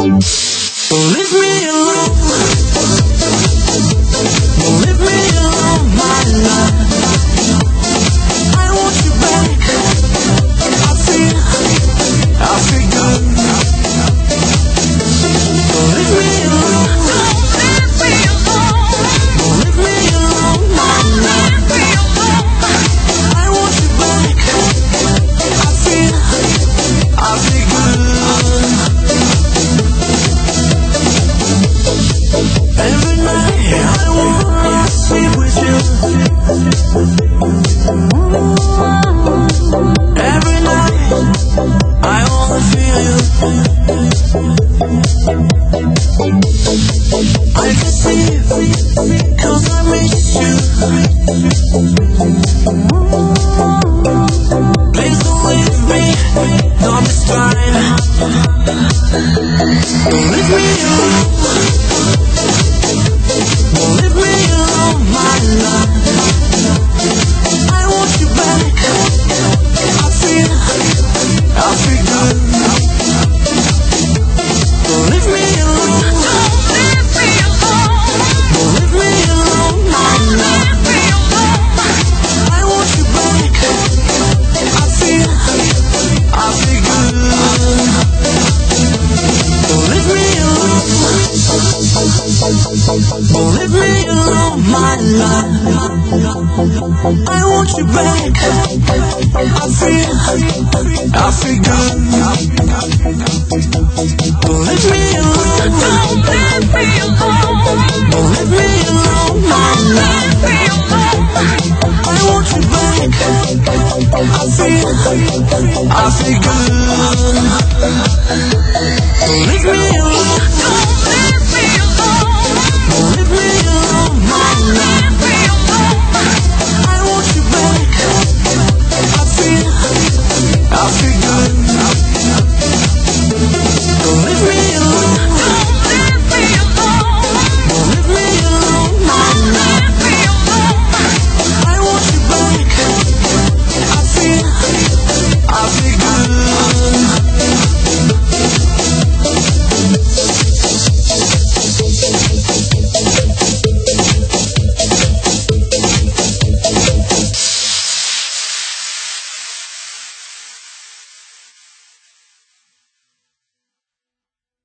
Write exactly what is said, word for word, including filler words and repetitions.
Leave me alone. Leave me alone, my love. I want you back. I feel, I feel good. Leave me alone. Leave me alone. Leave me alone, my love. I want you back. I feel, I feel good. Every night I wanna sleep with you. Every night I wanna feel you. I can sleep 'cause I miss you. Please don't leave me, don't be fine. Don't leave me alone. Don't leave me alone, my love. I want you back. I feel, I feel good. Don't leave me alone. Don't leave me alone. Don't leave me alone, my love. I want you back. I feel, I feel good. Don't leave me alone. Don't leave me alone, my love. I want you back. I feel, I feel good. Don't leave me alone. Don't leave me alone. Don't leave me alone, my love. I want you back. I feel, I feel good. Don't leave me